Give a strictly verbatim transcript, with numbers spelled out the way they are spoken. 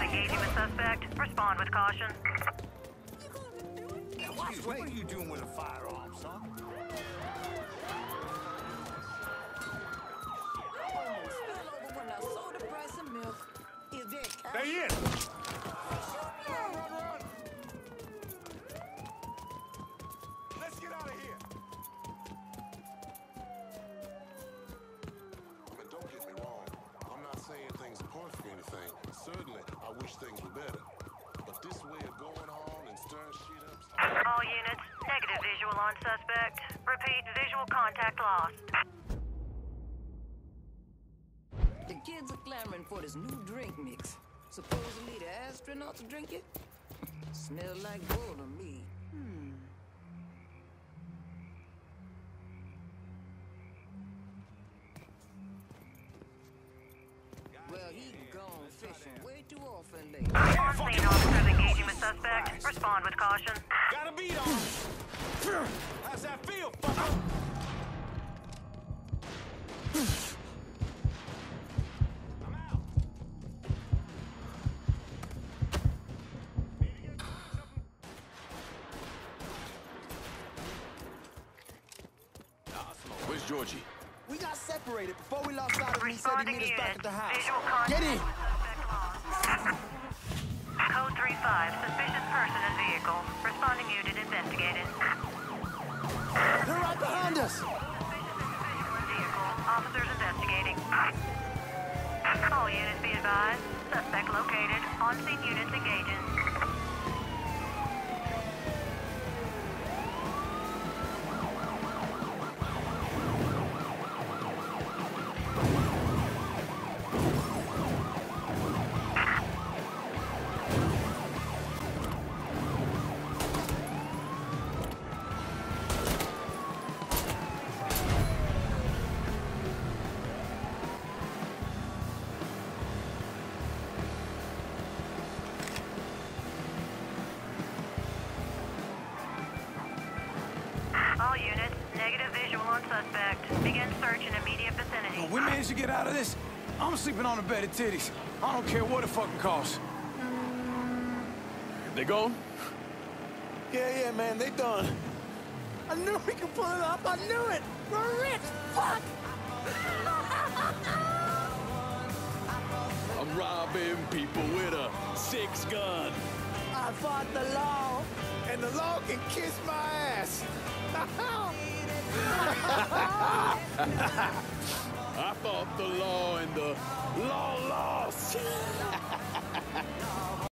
engaging the suspect. Respond with caution. Excuse, what are you doing with a firearm, son? Stay in! Run, run, run! Let's get out of here! I mean, don't get me wrong. I'm not saying things are perfect or anything. Certainly, I wish things were better. But this way of going on and stirring shit up... All units, negative visual on suspect. Repeat, visual contact lost. The kids are clamoring for this new drink mix. Supposedly the astronauts drink it. Smell like gold to me. Hmm. Well, he gone fishing way too often lately. On scene, officers engaging the suspect. Respond with caution. Got a beat on! How's that feel, fucker? I'm out! Where's Georgie? We got separated before we lost sight of him. He said he'd Responding meet us back unit. at the house. Visual contact. Get in! Suspect lost. Code three five, suspicious person and vehicle. Responding unit investigated. They're right behind us! Suspicious individual and vehicle. Officers investigating. All units be advised. Suspect located. On-scene units engaging. All units, negative visual on suspect. Begin search in immediate vicinity. We managed to get out of this. I'm sleeping on a bed of titties. I don't care what it fucking costs. They gone? Yeah, yeah, man, they done. I knew we could pull it off. I knew it. We're rich. Fuck. I'm robbing people with a six gun. I fought the law, and the law can kiss my ass. I fought the law and the law